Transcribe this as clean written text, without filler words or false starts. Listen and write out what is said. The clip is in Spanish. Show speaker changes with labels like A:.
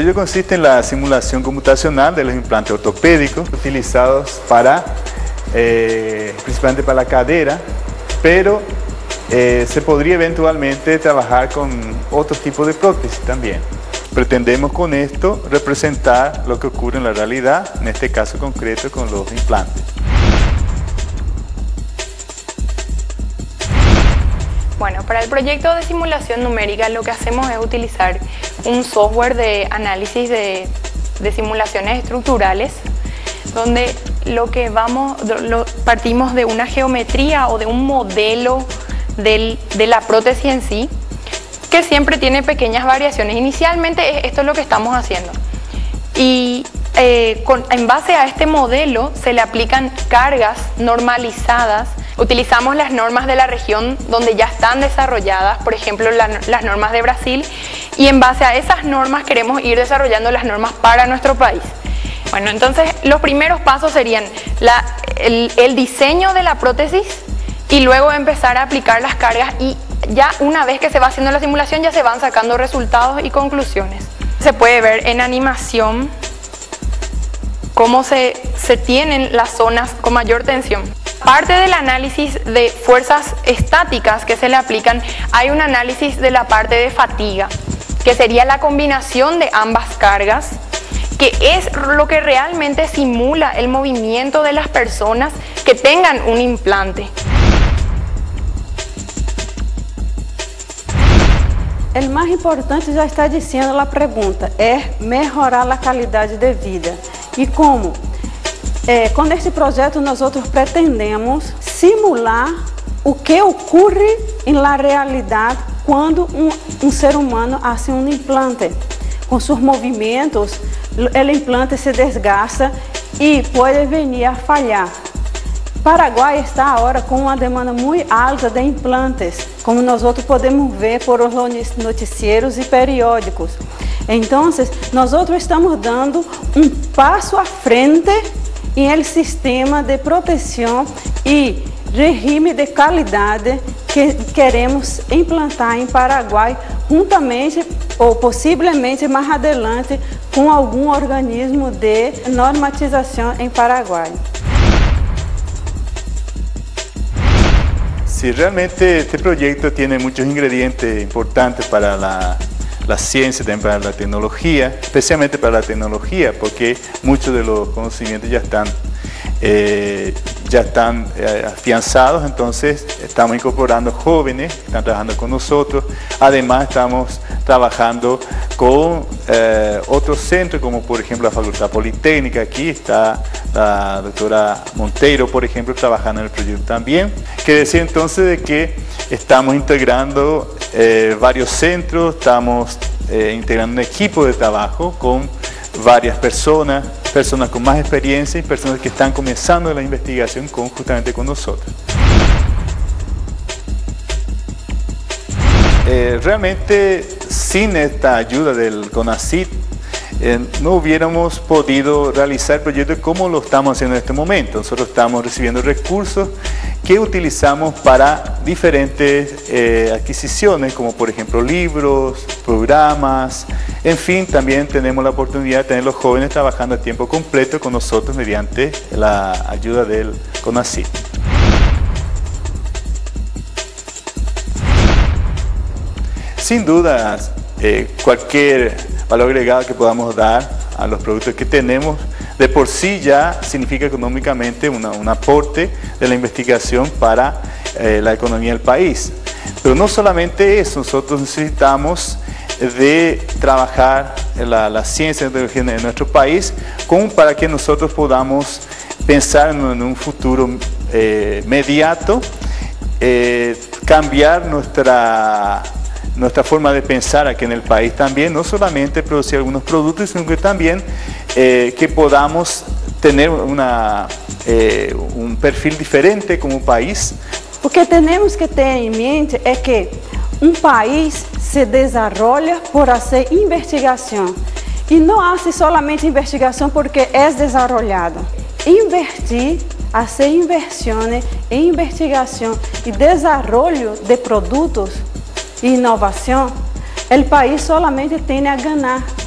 A: proyecto consiste en la simulación computacional de los implantes ortopédicos utilizados para, principalmente para la cadera, pero se podría eventualmente trabajar con otros tipos de prótesis también. Pretendemos con esto representar lo que ocurre en la realidad, en este caso concreto con los implantes.
B: Bueno, para el proyecto de simulación numérica lo que hacemos es utilizar un software de análisis de simulaciones estructurales, donde partimos de una geometría o de un modelo de la prótesis en sí, que siempre tiene pequeñas variaciones. Inicialmente esto es lo que estamos haciendo. Y en base a este modelo se le aplican cargas normalizadas. Utilizamos las normas de la región donde ya están desarrolladas, por ejemplo las normas de Brasil, y en base a esas normas queremos ir desarrollando las normas para nuestro país. Bueno, entonces los primeros pasos serían el diseño de la prótesis y luego empezar a aplicar las cargas, y ya una vez que se va haciendo la simulación ya se van sacando resultados y conclusiones. Se puede ver en animación cómo se tienen las zonas con mayor tensión. Parte del análisis de fuerzas estáticas que se le aplican, hay un análisis de la parte de fatiga, que sería la combinación de ambas cargas, que es lo que realmente simula el movimiento de las personas que tengan un implante.
C: O mais importante já está dizendo a pergunta, é melhorar a qualidade de vida. E como? Com este projeto nós pretendemos simular o que ocorre na realidade quando um ser humano faz um implante. Com seus movimentos, o implante se desgasta e pode vir a falhar. Paraguai está agora com uma demanda muito alta de implantes, como nós podemos ver por os noticieiros e periódicos. Então, nós estamos dando um passo à frente em sistema de proteção e regime de qualidade que queremos implantar em Paraguai, juntamente ou possivelmente mais adelante com algum organismo de normatização em Paraguai.
A: Sí, realmente este proyecto tiene muchos ingredientes importantes para la ciencia, también para la tecnología, especialmente para la tecnología, porque muchos de los conocimientos ya están afianzados. Entonces estamos incorporando jóvenes que están trabajando con nosotros. Además estamos trabajando con otros centros, como por ejemplo la Facultad Politécnica. Aquí está la doctora Monteiro, por ejemplo, trabajando en el proyecto también. Quiere decir entonces de que estamos integrando varios centros, estamos integrando un equipo de trabajo con varias personas con más experiencia y personas que están comenzando la investigación justamente con nosotros. Realmente sin esta ayuda del CONACYT no hubiéramos podido realizar el proyecto como lo estamos haciendo en este momento. Nosotros estamos recibiendo recursos que utilizamos para diferentes adquisiciones, como por ejemplo libros, programas, en fin, también tenemos la oportunidad de tener los jóvenes trabajando a tiempo completo con nosotros mediante la ayuda del CONACYT. Sin duda, cualquier valor agregado que podamos dar a los productos que tenemos, de por sí ya significa económicamente un aporte de la investigación para la economía del país. Pero no solamente eso, nosotros necesitamos de trabajar la ciencia y la tecnología en nuestro país como para que nosotros podamos pensar en un futuro inmediato, cambiar nuestra forma de pensar aquí en el país también, no solamente producir algunos productos, sino que también que podamos tener un perfil diferente como país.
C: O que temos que ter em mente é que país se desenvolve por fazer investigação e não hace solamente investigação porque é desenvolvido. Invertir, fazer inversões em investigação e desenvolvimento de produtos e inovação, o país solamente tem a ganhar.